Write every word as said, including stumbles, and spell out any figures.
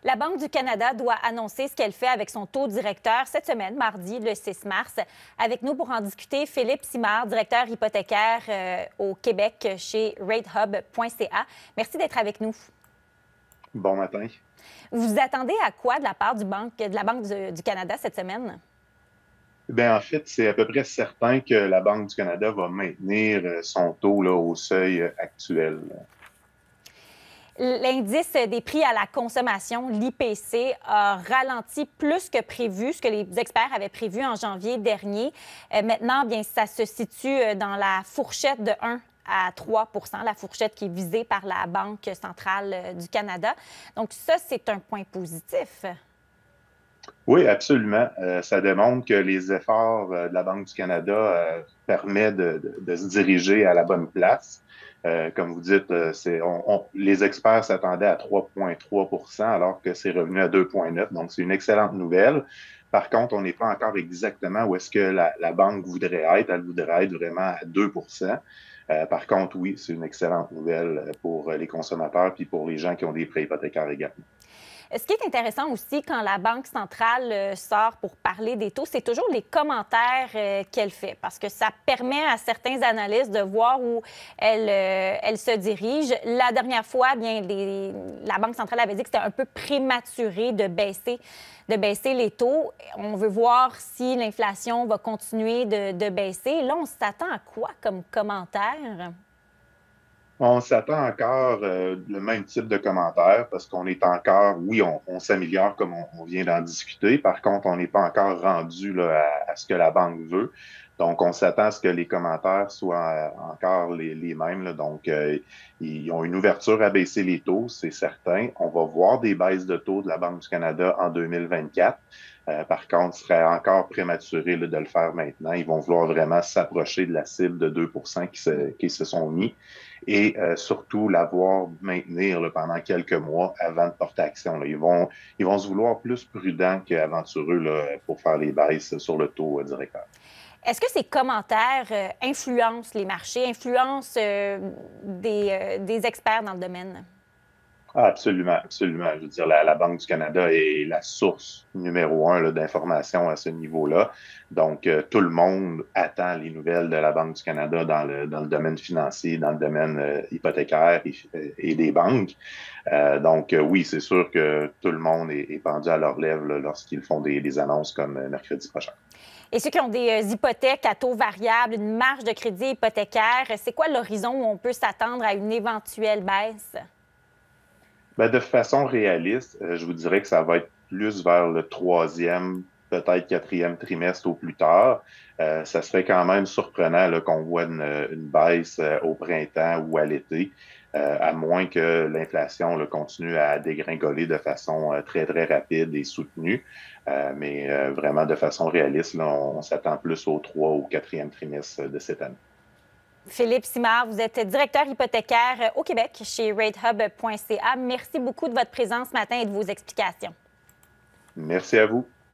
La Banque du Canada doit annoncer ce qu'elle fait avec son taux directeur cette semaine, mardi, le six mars. Avec nous pour en discuter, Philippe Simard, directeur hypothécaire euh, au Québec chez rate hub point c a. Merci d'être avec nous. Bon matin. Vous vous attendez à quoi de la part du banque, de la Banque du, du Canada cette semaine? Bien, en fait, c'est à peu près certain que la Banque du Canada va maintenir son taux là, au seuil actuel. L'indice des prix à la consommation, l'I P C, a ralenti plus que prévu, ce que les experts avaient prévu en janvier dernier. Euh, maintenant, bien, ça se situe dans la fourchette de un à trois, la fourchette qui est visée par la Banque centrale du Canada. Donc ça, c'est un point positif. Oui, absolument. Euh, ça démontre que les efforts euh, de la Banque du Canada euh, permettent de, de, de se diriger à la bonne place. Euh, comme vous dites, euh, c'est, on, on, les experts s'attendaient à trois virgule trois alors que c'est revenu à deux virgule neuf. Donc, c'est une excellente nouvelle. Par contre, on n'est pas encore exactement où est-ce que la, la banque voudrait être. Elle voudrait être vraiment à deux euh, Par contre, oui, c'est une excellente nouvelle pour les consommateurs puis pour les gens qui ont des prêts hypothécaires également. Ce qui est intéressant aussi quand la Banque centrale euh, sort pour parler des taux, c'est toujours les commentaires euh, qu'elle fait, parce que ça permet à certains analystes de voir où elle, euh, elle se dirige. La dernière fois, bien, les, la Banque centrale avait dit que c'était un peu prématuré de baisser, de baisser les taux. On veut voir si l'inflation va continuer de, de baisser. Là, on s'attend à quoi comme commentaire? On s'attend encore euh, le même type de commentaires parce qu'on est encore, oui, on, on s'améliore comme on, on vient d'en discuter. Par contre, on n'est pas encore rendu là, à, à ce que la banque veut. Donc, on s'attend à ce que les commentaires soient euh, encore les, les mêmes. Là. Donc, euh, ils ont une ouverture à baisser les taux, c'est certain. On va voir des baisses de taux de la Banque du Canada en deux mille vingt-quatre. Euh, par contre, ce serait encore prématuré là, de le faire maintenant. Ils vont vouloir vraiment s'approcher de la cible de deux qui se, qui se sont mis et euh, surtout l'avoir maintenir là, pendant quelques mois avant de porter action. Là. Ils vont, ils vont se vouloir plus prudents qu'aventureux là, pour faire les baisses sur le taux euh, directeur. Est-ce que ces commentaires euh, influencent les marchés, influencent euh, des, euh, des experts dans le domaine? Ah, absolument, absolument. Je veux dire, la, la Banque du Canada est la source numéro un là, d'informations à ce niveau-là. Donc, euh, tout le monde attend les nouvelles de la Banque du Canada dans le, dans le domaine financier, dans le domaine euh, hypothécaire et, et des banques. Euh, donc, euh, oui, c'est sûr que tout le monde est, est pendu à leur lèvre là, lorsqu'ils font des, des annonces comme euh, mercredi prochain. Et ceux qui ont des euh, hypothèques à taux variable, une marge de crédit hypothécaire, c'est quoi l'horizon où on peut s'attendre à une éventuelle baisse? Ben, de façon réaliste, euh, je vous dirais que ça va être plus vers le troisième, peut-être quatrième trimestre au plus tard. Euh, ça serait quand même surprenant là, qu'on voit une, une baisse euh, au printemps ou à l'été, euh, à moins que l'inflation là, continue à dégringoler de façon euh, très, très rapide et soutenue. Euh, mais euh, vraiment, de façon réaliste, là, on, on s'attend plus au trois ou quatrième trimestre de cette année. Philippe Simard, vous êtes directeur hypothécaire au Québec chez rate hub point c a. Merci beaucoup de votre présence ce matin et de vos explications. Merci à vous.